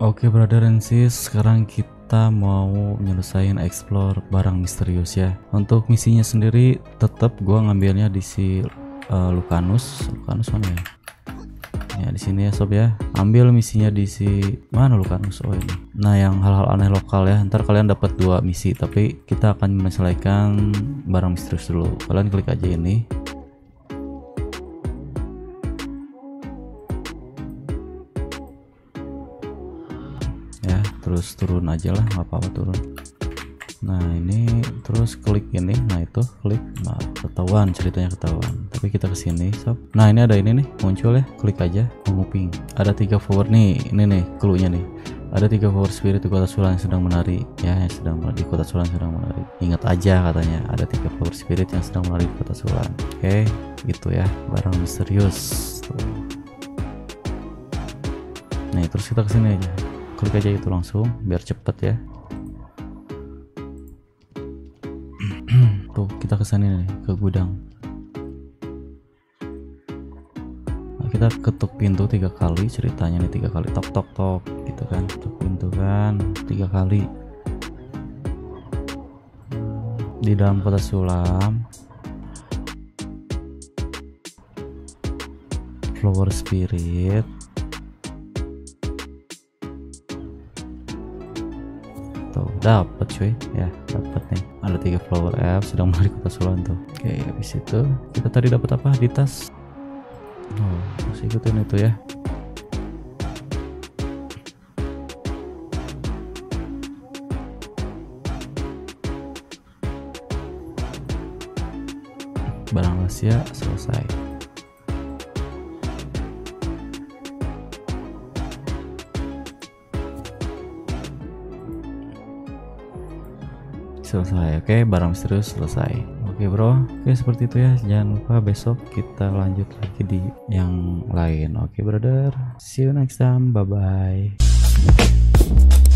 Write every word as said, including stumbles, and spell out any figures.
Oke brother and sis, sekarang kita mau nyelesain explore barang misterius ya. Untuk misinya sendiri tetap gua ngambilnya di si uh, Lucanus. Lucanus mana ya? Ya di sini ya sob ya. Ambil misinya di si mana Lucanus? Oh ini. Nah yang hal-hal aneh lokal ya. Ntar kalian dapat dua misi, tapi kita akan menyelesaikan barang misterius dulu. Kalian klik aja ini. Ya terus turun aja lah, nggak apa-apa turun. Nah ini terus klik ini, nah itu klik, nah ketahuan ceritanya ketahuan. Tapi kita kesini sob. Nah ini ada ini nih muncul ya, klik aja menguping. Ada tiga flower nih, ini nih cluenya nih. Ada tiga flower spirit di kota Sulan yang sedang menari ya, yang sedang di kota Sulan sedang menari. Ingat aja katanya ada tiga flower spirit yang sedang menari di kota Sulan. Oke gitu ya, barang misterius tuh. Nih terus kita kesini aja, klik aja itu langsung biar cepet ya. Tuh kita kesana nih ke gudang. Nah, kita ketuk pintu tiga kali, ceritanya nih tiga kali tok tok tok gitu kan, ketuk pintu kan tiga kali di dalam kota Sulam. Flower spirit tuh dapat cuy ya, dapat nih ada tiga flower elf sedang menari kota Sulan tuh. Oke habis itu kita tadi dapat apa di tas? Oh terus ikutin itu ya. Barang rahasia selesai. Selesai. Oke barang misterius selesai. Oke bro, oke seperti itu ya. Jangan lupa besok kita lanjut lagi di yang lain. Oke brother, see you next time, bye bye.